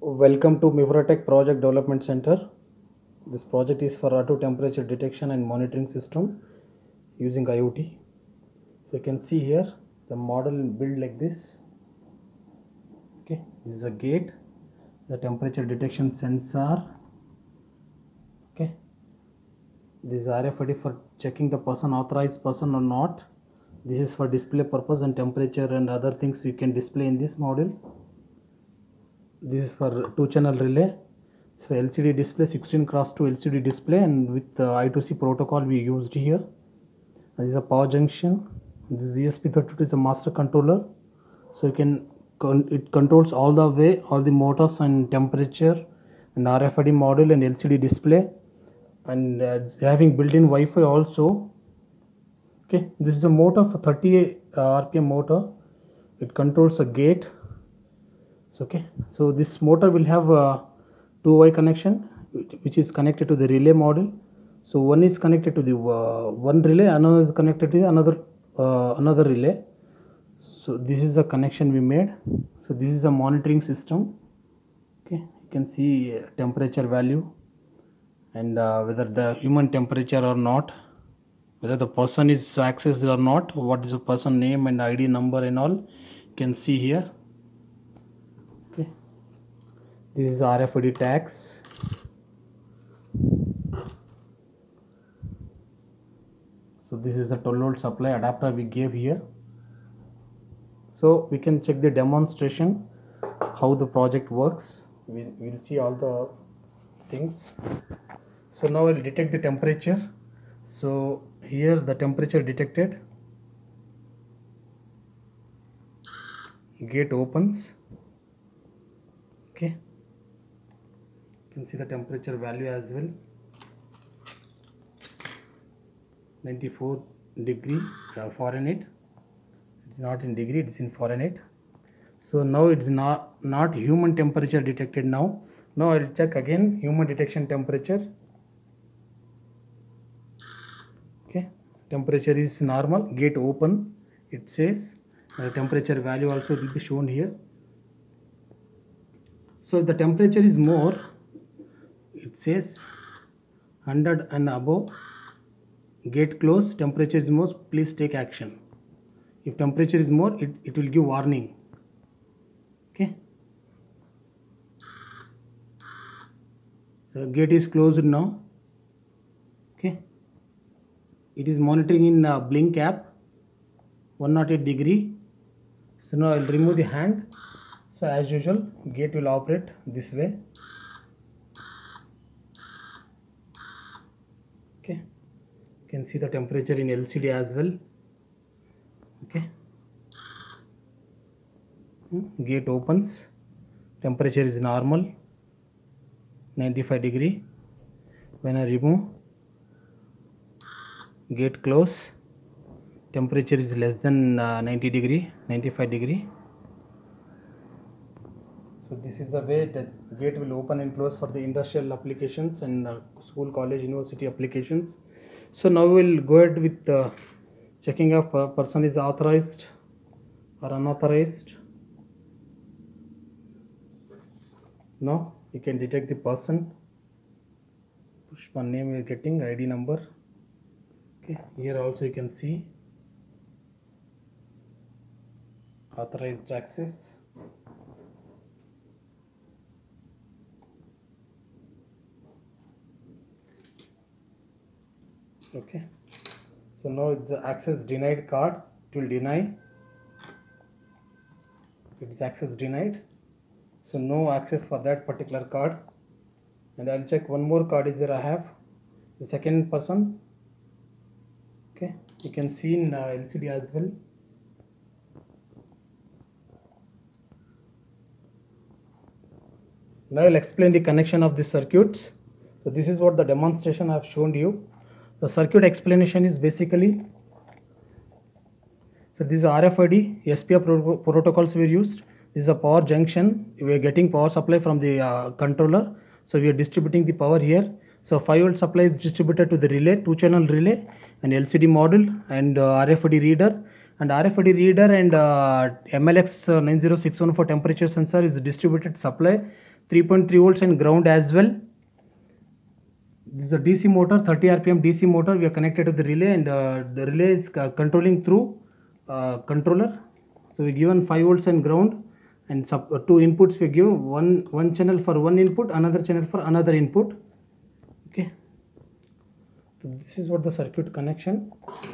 Welcome to Mivratech Project Development Center. This project is for auto temperature detection and monitoring system using IoT. So you can see here the model built like this. Okay, this is a gate, the temperature detection sensor. Okay, this is RFID for checking the person authorized person or not. This is for display purpose and temperature and other things you can display in this module. This is for 2-channel relay. So LCD display, 16x2 LCD display, and with the I2C protocol we used here. This is a power junction. This ESP32 is a master controller, so you can it controls all the way all the motors and temperature and RFID module and LCD display, and having built-in Wi-Fi also. Okay, this is a motor for 30 RPM motor. It controls a gate. Okay, so this motor will have a 2-way connection which is connected to the relay module. So one is connected to the one relay, another is connected to another relay. So this is the connection we made. So this is a monitoring system. Okay, you can see temperature value and whether the human temperature or not, whether the person is accessed or not, what is the person name and ID number and all you can see here. Okay, this is RFID tags. So this is the 12-volt supply adapter we gave here. So we can check the demonstration how the project works. We'll see all the things. So now I'll detect the temperature. So here the temperature detected. Gate opens. Okay, you can see the temperature value as well. 94 degree Fahrenheit. It's not in degree, it's in Fahrenheit. So now it's not human temperature detected now. Now I'll check again human detection temperature. Okay, temperature is normal, gate open, it says. Temperature value also will be shown here. So if the temperature is more, it says 100 and above, gate close, temperature is more, please take action. If temperature is more, it will give warning. Okay, so gate is closed now. Okay, it is monitoring in blink app, 108 degree. So now I will remove the hand. So as usual, gate will operate this way. Okay, you can see the temperature in LCD as well. Okay, gate opens, temperature is normal, 95 degree. When I remove, gate close, temperature is less than 90 degree, 95 degree. So this is the way that gate will open and close for the industrial applications and school, college, university applications. So now we will go ahead with checking if a person is authorized or unauthorized. Now you can detect the person. Pushpa name is getting, ID number. Okay, here also you can see authorized access. Okay, so now it's the access denied card. It will deny. It is access denied, so no access for that particular card. And I'll check one more card is there. I have the second person. Okay, you can see in LCD as well. Now I'll explain the connection of the circuits. So this is what the demonstration I have shown you. The circuit explanation is basically, so this is RFID, SPI protocols were used. This is a power junction. We are getting power supply from the controller. So we are distributing the power here. So 5-volt supply is distributed to the relay, 2-channel relay, and LCD module and RFID reader. And RFID reader and MLX 90614 temperature sensor is distributed supply 3.3 volts and ground as well. This is a DC motor, 30 rpm DC motor. We are connected to the relay, and the relay is controlling through controller. So we given 5 volts and ground, and two inputs we give, one channel for one input, another channel for another input. Okay, so this is what the circuit connection.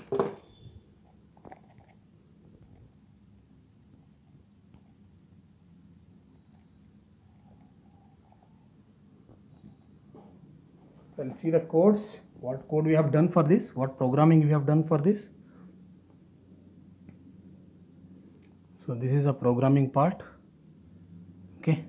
I'll see the codes, what code we have done for this, what programming we have done for this. So this is a programming part. Okay,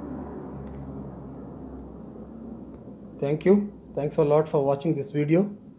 thank you. Thanks a lot for watching this video.